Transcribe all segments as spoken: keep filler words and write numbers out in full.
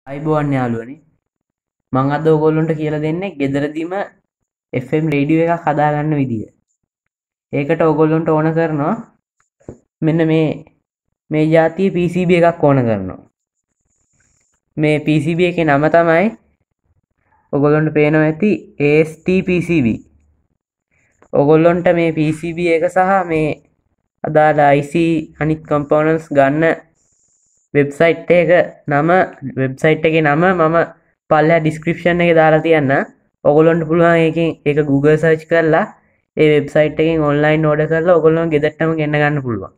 අයිබෝවන් යාළුවනේ මං අද ඔයගොල්ලන්ට කියලා දෙන්නේ ගෙදරදීම එෆ් එම් රේඩියෝ එකක් හදාගන්න විදිය. ඒකට ඔයගොල්ලන්ට ඕන කරනවා මෙන්න මේ මේ જાතිය පී සී බී එකක් ඕන කරනවා. මේ පී සී බී එකේ නම තමයි ඔයගොල්ලන්ට පේනවා ඇති ඒ S T P C B. ඔයගොල්ලන්ට මේ පී සී බී එක සහ මේ අදාළ ආයි සී අනිත් කම්පෝනන්ට්ස් ගන්න වෙබ්සයිට් එක නම වෙබ්සයිට් එකේ නම මම පල්ලෙහා ඩිස්ක්‍රිප්ෂන් එකේ දාලා තියන්න. ඔයගොල්ලන්ට පුළුවන් ඒකෙන් ඒක Google search කරලා ඒ වෙබ්සයිට් එකෙන් ඔන්ලයින් ඕඩර් කරලා ඔයගොල්ලෝ ගෙදරටම ගෙන්න ගන්න පුළුවන්.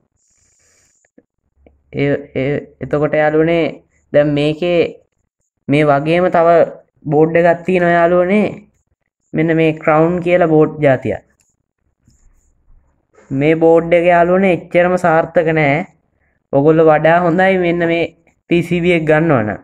ඒ ඒ එතකොට යාළුවනේ දැන් මේකේ මේ වගේම තව බෝඩ් එකක් තියෙනවා යාළුවනේ. මෙන්න මේ Crown කියලා බෝඩ් జాතියක්. මේ බෝඩ් එක යාළුවනේ එච්චරම සාර්ථක නෑ. ඔගොල්ලෝ වඩා හොඳයි මෙන්න මේ පී සී බී එක ගන්නවා නම්.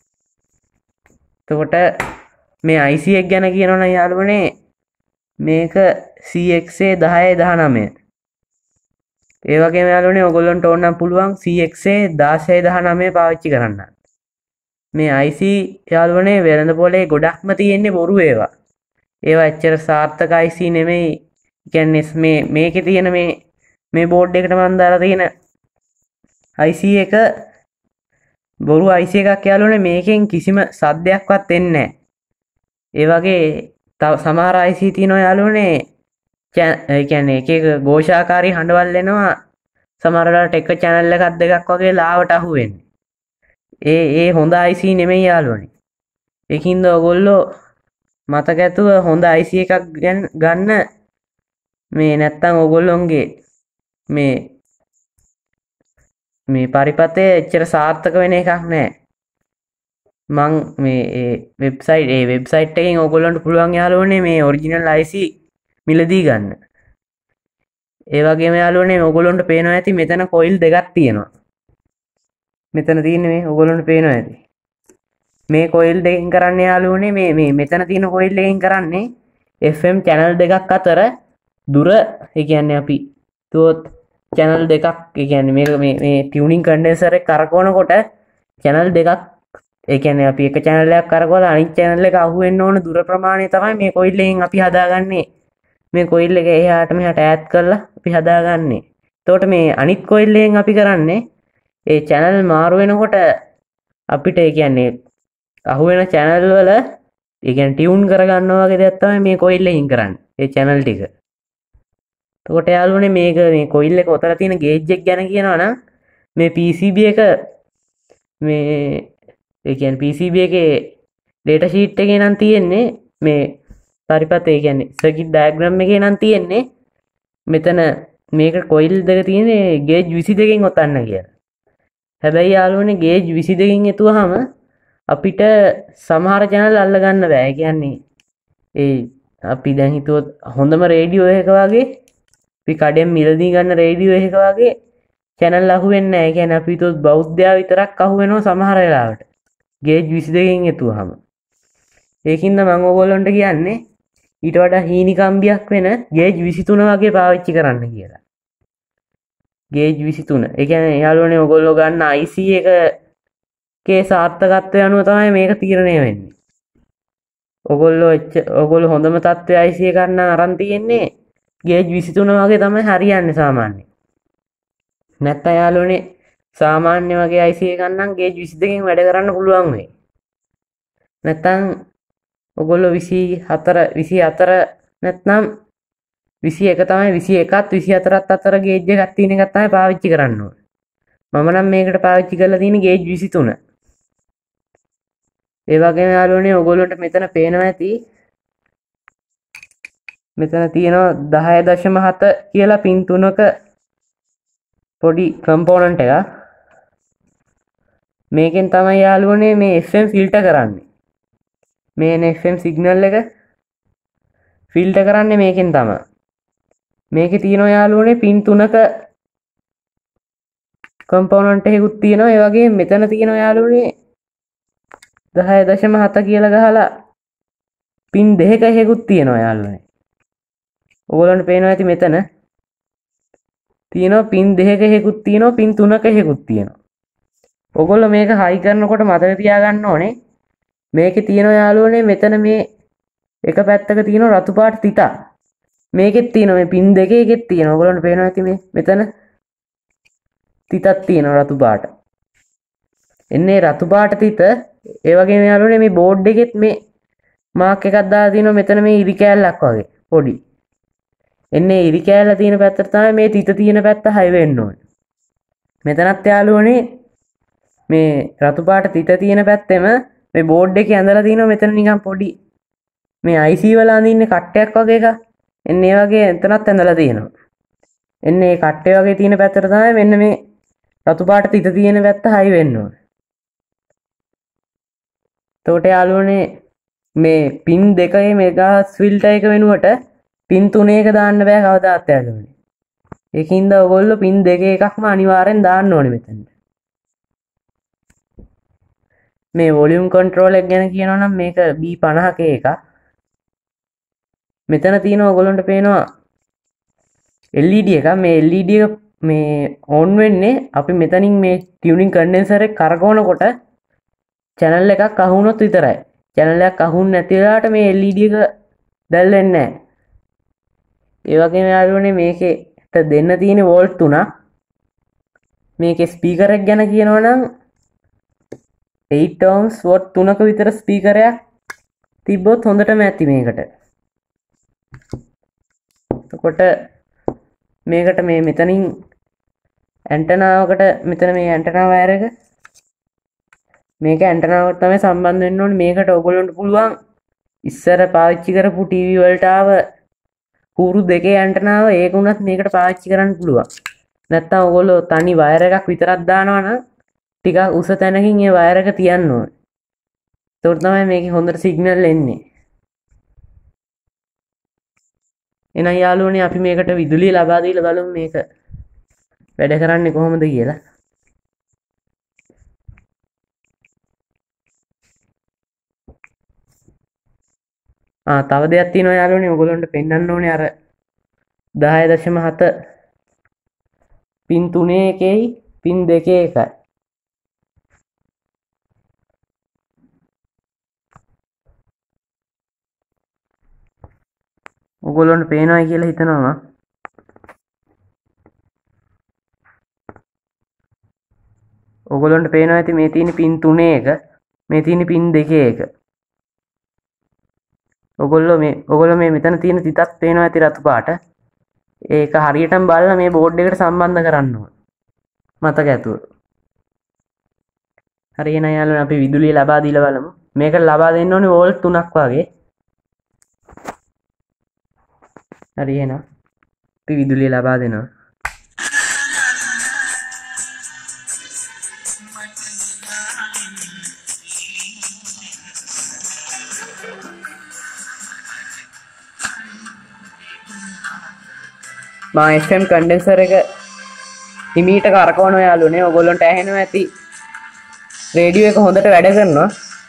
එතකොට මේ ආයි සී එක ගැන කියනවා නම් යාළුවනේ මේක සී එක්ස් ඒ දහය දහනවය. ඒ වගේම යාළුවනේ ඔයගොල්ලන්ට ඕන නම් පුළුවන් සී එක්ස් ඒ දාසය දහනවය පාවිච්චි කරන්න. මේ ආයි සී යාළුවනේ වෙළඳ පොලේ ගොඩක්ම තියෙන්නේ බොරු ඒවා. ඒවා එච්චර සාර්ථක ආයි සී නෙමෙයි. කියන්නේ මේ මේකේ තියෙන මේ මේ බෝඩ් එකට මම දාලා තියෙන ආයි සී එක බොරු ආයි සී එකක් යාළුවනේ. මේකෙන් කිසිම සද්දයක්වත් එන්නේ නැහැ. ඒ වගේ තව සමහර ආයි සී තියෙනවා යාළුවනේ. ඒ කියන්නේ එක එක ഘോഷාකාරී හඬවල් එනවා. සමහර වෙලාවට එක channel එකක් දෙකක් වගේ ලාවට අහු වෙන්නේ. ඒ ඒ හොඳ ආයි සී නෙමෙයි යාළුවනේ. ඒකින්ද ඔයගොල්ලෝ මතක ඇතුව හොඳ ආයි සී එකක් ගන්න. මේ නැත්තම් ඔයගොල්ලොන්ගේ මේ මේ පරිපතේ එච්චර සාර්ථක වෙන එකක් නෑ. මං මේ වෙබ්සයිට් ඒ වෙබ්සයිට් එකෙන් ඔයගොල්ලන්ට පුළුවන් යාළුවනේ මේ ඔරිජිනල් ආයි සී මිලදී ගන්න. ඒ වගේම යාළුවනේ ඔයගොල්ලන්ට පේනවා ඇති මෙතන කොයිල් දෙකක් තියෙනවා. මෙතන තියෙන්නේ මේ ඔයගොල්ලන්ට පේනවා ඇති. මේ කොයිල් දෙකෙන් කරන්නේ යාළුවනේ මේ මේ මෙතන තියෙන කොයිල් එකෙන් කරන්නේ එෆ් එම් channel දෙකක් අතර දුර. ඒ කියන්නේ අපි තුොත් channel දෙකක් ඒ කියන්නේ මේක මේ මේ ටියුනින් කන්ඩෙන්සර් එක කරකවනකොට channel දෙකක් ඒ කියන්නේ අපි එක channel එකක් කරකවලා අනිත් channel එක අහු වෙන්න ඕන දුර ප්‍රමාණය තමයි මේ කොයිල් එකෙන් අපි හදාගන්නේ. මේ කොයිල් එක එහාට මෙහාට ඈඩ් කරලා අපි හදාගන්නේ. එතකොට මේ අනිත් කොයිල් එකෙන් අපි කරන්නේ ඒ channel මාරු වෙනකොට අපිට ඒ කියන්නේ අහු වෙන channel වල ඒ කියන්නේ ටියුන් කරගන්නවා වගේ දෙයක් තමයි මේ කොයිල් එකෙන් කරන්නේ. ඒ channel ටික. එතකොට යාළුවනේ මේක මේ කොයිල් එක උතර තියෙන ගේජ් එක ගැන කියනවා නම් මේ පී සී බී එක මේ ඒ කියන්නේ පී සී බී එකේ data sheet එකේ නම් තියෙන්නේ මේ පරිපතේ ඒ කියන්නේ circuit diagram එකේ නම් තියෙන්නේ මෙතන මේක කොයිල් දෙක තියෙන්නේ ගේජ් විසි දෙකෙන් ඔතන්න කියලා. හැබැයි යාළුවනේ ගේජ් විසි දෙකෙන් එතුවාම අපිට සමහර channel අල්ල ගන්න බෑ. ඒ කියන්නේ ඒ අපි දැන් හිතුවොත් හොඳම රේඩියෝ එකක වගේ අපි කඩෙන් මිලදී ගන්න රේඩියෝ එකක වගේ channel අහු වෙන්නේ නැහැ. ඒ කියන්නේ අපි හිතුවොත් බෞද්ධයා විතරක් අහු වෙනවා සමහර වෙලාවට. ගේජ් විසි දෙකෙන් එතුවාම. ඒකින්ද මම ඔයගොල්ලන්ට කියන්නේ ඊට වඩා හීනි කම්බියක් වෙන ගේජ් විසි තුන වගේ පාවිච්චි කරන්න කියලා. ගේජ් විසි තුන. ඒ කියන්නේ යාළුවනේ ඔයගොල්ලෝ ගන්න ආයි සී එකේ සාර්ථකත්වය අනුව තමයි මේක තීරණය වෙන්නේ. ඔයගොල්ලෝ ඔයගොල්ලෝ හොඳම තත්ත්වයේ ආයි සී එකක් නම් අරන් තියෙන්නේ ගේජ් විසි තුන වගේ තමයි හරියන්නේ සාමාන්‍යයෙන්. නැත්නම් යාළුවනේ සාමාන්‍ය වගේ ආයි සී එකක් නම් ගේජ් විසි දෙකෙන් වැඩ කරන්න පුළුවන් වෙයි. නැත්නම් ඔයගොල්ලෝ විසි හතර විසි හතර නැත්නම් විසි එක තමයි විසි එකත් විසි හතරත් අතර ගේජ් එකක් තියෙන එකක් තමයි පාවිච්චි කරන්න ඕනේ. මම නම් මේකට පාවිච්චි කරලා තියෙන්නේ ගේජ් විසි තුන. ඒ වගේම යාළුවනේ ඔයගොල්ලන්ට මෙතන පේනවා ඇති මෙතන තියෙනවා දහය දශම හත කියලා පින් තුනක පොඩි කම්පෝනන්ට් එකක්. මේකෙන් තමයි යාළුවනේ මේ එෆ් එම් ෆිල්ටර් කරන්නේ. මේ එෆ් එම් සිග්නල් එක ෆිල්ටර් කරන්නේ මේකෙන් තමයි. මේකේ තියෙනවා යාළුවනේ පින් තුනක කම්පෝනන්ට් එකකුත් තියෙනවා. ඒ වගේම මෙතන තියෙනවා යාළුවනේ දහය දශම හත කියලා ගහලා පින් දෙකක එකකුත් තියෙනවා යාළුවනේ. ඔයගොල්ලන්ට පේනවා ඇති මෙතන තියෙනවා පින් දෙකක එකකුත් තියෙනවා පින් තුනක එකකුත් තියෙනවා. ඔගොල්ලෝ මේක හයි කරනකොට මතක තියාගන්න ඕනේ මේකේ තියෙනවා යාළුවනේ මෙතන මේ එක පැත්තක තියෙනවා රතු පාට තිතා. මේකෙත් තියෙනවා මේ පින් දෙකේ එකෙත් තියෙනවා. ඔයගොල්ලන්ට පේනවා ඇති මේ මෙතන තිතක් තියෙනවා රතු පාට. එන්නේ රතු පාට තිත ඒ වගේම යාළුවනේ මේ බෝඩ් එකෙත් මේ මාක් එකක් දාලා තියෙනවා මෙතන මේ ඉරි කෑල්ලක් වගේ පොඩි. එන්නේ ඉරි කෑල්ල තියෙන පැත්තට තමයි මේ තිත තියෙන පැත්ත හයි වෙන්න ඕනේ. මෙතනත් යාළුවනේ මේ රතු පාට තිත තියෙන පැත්තෙම මේ බෝඩ් එකේ ඇඳලා තියෙනවා මෙතන නිකන් පොඩි මේ I C වල අඳින්නේ කට්ටයක් වගේ එකක්. එන්න ඒ වගේ එතනත් ඇඳලා තියෙනවා. එන්න මේ කට්ටේ වගේ තියෙන පැත්තට තමයි මෙන්න මේ රතු පාට තිත තියෙන පැත්ත හයි වෙන්න ඕනේ. එතකොට යාළුවනේ මේ පින් දෙකේ මෙගාහර්ට්ස් ෆිල්ටර් එක වෙනුවට පින් තුනේක දාන්න බෑ කවදාවත් යාළුවනේ. ඒකින්ද ඔයගොල්ලෝ පින් දෙකේ එකක්ම අනිවාර්යෙන් දාන්න ඕනේ මෙතනට. මේ වොලියුම් කන්ට්‍රෝල් එක ගැන කියනවා නම් මේක B ෆිෆ්ටි K එකක්. මෙතන තියෙනවා ඔයගොල්ලන්ට පේනවා L E D එකක්. මේ L E D එක මේ ඔන් වෙන්නේ අපි මෙතනින් මේ ටියුනින් කන්ඩෙන්සර් එක කරකවනකොට channel එකක් අහු වුණොත් විතරයි. channel එකක් අහු නැති වෙලාවට මේ L E D එක දැල් වෙන්නේ නැහැ. ඒ වගේම යාළුවනේ මේකේට දෙන්න තියෙන වෝල්ට් තුනක්. මේකේ ස්පීකර් එක ගැන කියනවා නම් eight ohms watt තුනක විතර ස්පීකරයක් තිබ්බොත් හොඳටම ඇති මේකට. එතකොට මේකට මේ මෙතනින් ඇන්ටනාවකට මෙතන මේ ඇන්ටනා වයර් එක මේක ඇන්ටනාවට තමයි සම්බන්ධ වෙන්න ඕනේ. මේකට ඔයගොල්ලන්ට පුළුවන් ඉස්සර පාවිච්චි කරපු ටීවී වලට ආව කූරු දෙකේ ඇන්ටනාව ඒක උනත් මේකට පාවිච්චි කරන්න පුළුවන්. නැත්තම් ඔයගොල්ලෝ තනි වයර් එකක් විතරක් දානවා නම් ටිකක් උස තැනකින් ඒ වයර් එක තියන්න ඕනේ. ඒකට තමයි මේකේ හොඳට සිග්නල් එන්නේ. එහෙනම් යාළුවනේ අපි මේකට විදුලිය ලබා දීලා බලමු මේක වැඩ කරන්නේ කොහොමද කියලා. ආ තව දෙයක් තියෙනවා යාළුවනේ ඔයගොල්ලන්ට පෙන්වන්න ඕනේ අර දහය දශම හත පින් තුනේ එකයි පින් දෙකේ එකයි. ඔයගොල්ලන්ට පේනවායි කියලා හිතනවා. ඔයගොල්ලන්ට පේනවා ඇති මේ තියෙන පින් තුනේ එක මේ තියෙන පින් දෙකේ එක. ඔයගොල්ලෝ මේ ඔයගොල්ලෝ මේ මෙතන තියෙන තිතක් පේනවා ඇති රතු පාට. ඒක හරියටම බලලා මේ බෝඩ් එකට සම්බන්ධ කරන්න ඕන. මතක ඇතුව. හරි එහෙනම් යාළුවනේ අපි විදුලිය ලබා දීලා බලමු. මේක ලබා දෙන්න ඕනේ වෝල්ට් තුනක් වගේ. හරි එහෙනම් අපි විදුලිය ලබා දෙනවා. මා F M කන්ඩෙන්සර් එක හිමීට කරකවනවා යාළුවනේ. ඔයගොල්ලන්ට ඇහෙනවා ඇති රේඩියෝ එක හොඳට වැඩ කරනවා.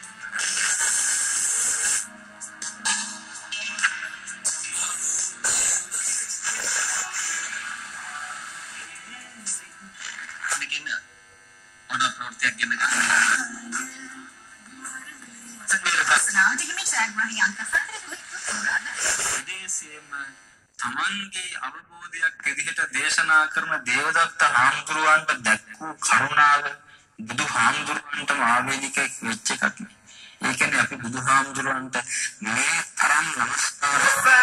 තමන්ගේ අවබෝධයක් විදිහට දේශනා කරන දේවදත්ත හාමුදුරුවන්ට දැක්වූ කරුණාව බුදුහාමුදුරුවන්ටම ආවේනික වෙච්ච එකක්. ඒ කියන්නේ අපි බුදුහාමුදුරුවන්ට මේ තරම් නමස්කාර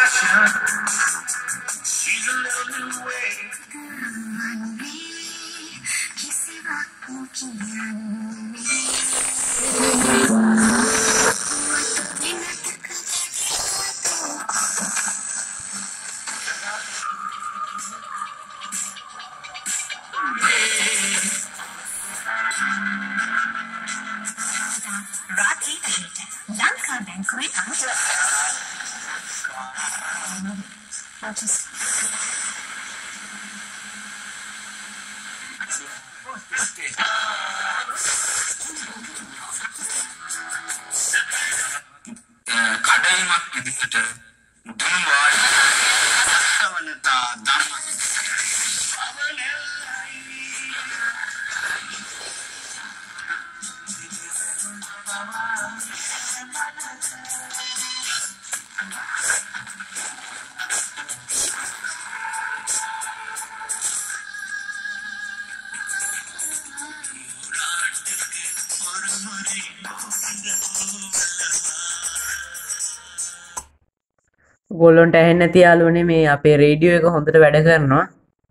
කඩයිමක් විදිහට දුම් වායි සවනතා ධම්ම ඔයගොල්ලන්ට ඇහෙන්නේ නැති යාළුවනේ මේ අපේ රේඩියෝ එක හොඳට වැඩ කරනවා.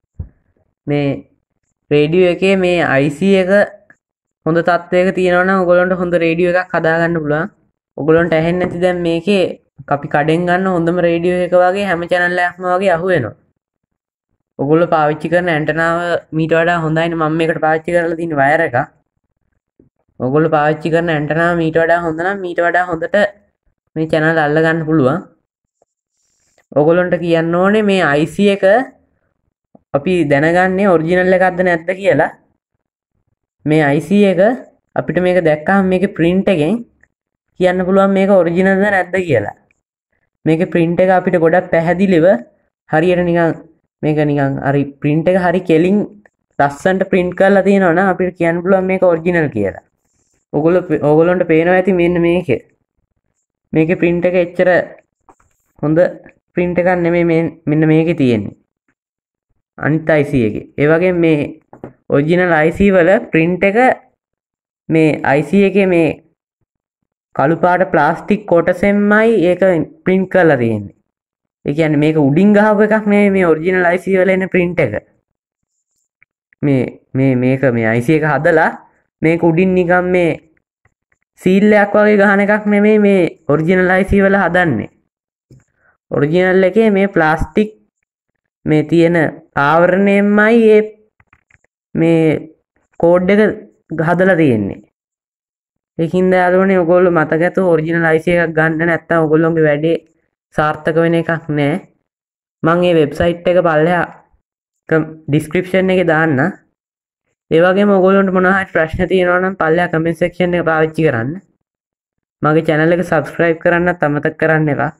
මේ රේඩියෝ එකේ මේ I C එක හොඳ තත්ත්වයක තියෙනවා නම් ඔයගොල්ලන්ට හොඳ රේඩියෝ එකක් හදාගන්න පුළුවන්. ඔයගොල්ලන්ට ඇහෙන්නේ නැති දැන් මේකේ අපි කඩෙන් ගන්න හොඳම රේඩියෝ එක වගේ හැම channel එකක්ම වගේ අහුවෙනවා. ඔයගොල්ලෝ පාවිච්චි කරන ඇන්ටනාව මීට වඩා හොඳයිනේ මම මේකට පාවිච්චි කරලා තියෙන වයර් එක. ඔයගොල්ලෝ පාවිච්චි කරන ඇන්ටනාව මීට වඩා හොඳ නම් මීට වඩා හොඳට මේ channel අල්ල ගන්න පුළුවන්. ඔයගොල්ලන්ට කියන්න ඕනේ මේ I C එක අපි දැනගන්නේ ඔරිජිනල් එකක්ද නැද්ද කියලා. මේ I C එක අපිට මේක දැක්කම මේකේ print එකෙන් කියන්න පුළුවන් මේක ඔරිජිනල්ද නැද්ද කියලා. මේකේ print එක අපිට ගොඩක් පැහැදිලිව හරියට නිකන් මේක නිකන් හරි print එක හරි කෙලින් ලස්සනට print කරලා තියෙනවා නම් අපිට කියන්න පුළුවන් මේක ඔරිජිනල් කියලා. ඔයගොල්ලෝ ඔයගොල්ලන්ට පේනවා ඇති මෙන්න මේකේ. මේකේ print එක එච්චර හොඳ print එකක් නෙමෙයි මෙන්න මේකේ තියෙන්නේ. අනිත් I C එකේ. ඒ වගේ මේ ඔරිජිනල් I C වල print එක මේ I C එකේ මේ කළු පාට ප්ලාස්ටික් කොටසෙන්මයි ඒක print කරලා තියෙන්නේ. ඒ කියන්නේ මේක උඩින් ගහපු එකක් නෙමෙයි මේ ඔරිජිනල් I C වල එන print එක. මේ මේ මේක මේ I C එක හදලා මේක උඩින් නිකන් මේ සීල් එකක් වගේ ගහන එකක් නෙමෙයි මේ ඔරිජිනල් I C වල හදන්නේ. ඔරිජිනල් එකේ මේ ප්ලාස්ටික් මේ තියෙන ආවරණයෙන්මයි ඒ මේ කෝඩ් එක හදලා තියෙන්නේ. ඒකින්ද යාළුවනේ ඔයගොල්ලෝ මතක ඇතුව ඔරිජිනල් I C එකක් ගන්න නැත්නම් ඔයගොල්ලෝගේ වැඩේ සාර්ථක වෙන එකක් නෑ. මම මේ වෙබ්සයිට් එක පල්ලෙහා ඩිස්ක්‍රිප්ෂන් එකේ දාන්න. ඒ වගේම ඔයගොල්ලන්ට මොනවා හරි ප්‍රශ්න තියෙනවා නම් පල්ලෙහා කමෙන්ට් සෙක්ෂන් එක පාවිච්චි කරන්න. මගේ channel එක subscribe කරන්නත් අමතක කරන්න එපා.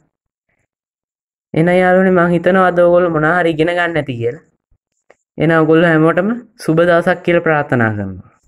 එන යාළුවනේ මං හිතනවා අද ඔයගොල්ලෝ මොනවා හරි ඉගෙන ගන්න ඇති කියලා. එන ඔයගොල්ලෝ හැමෝටම සුබ දවසක් කියලා ප්‍රාර්ථනා කරනවා.